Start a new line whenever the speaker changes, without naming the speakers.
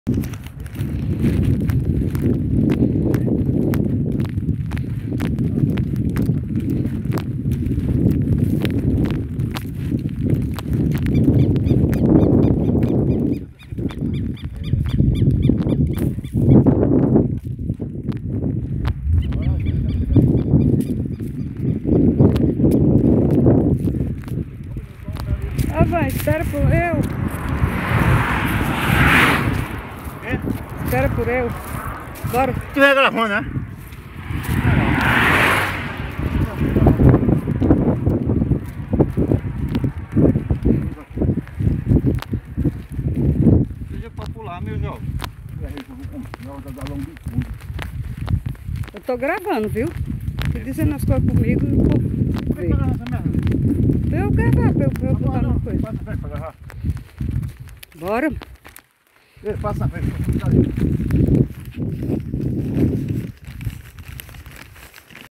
Ah, vai, espera por eu.
É?
Espera por eu. Bora.
Tu vai gravando, né? Seja pra pular, meu jovem.
Eu tô gravando, viu? Tô dizendo as coisas comigo e o povo vê. Pra eu gravar, pra eu botar no coisa.
Passa a frente pra gravar.
Bora.
Passa a frente.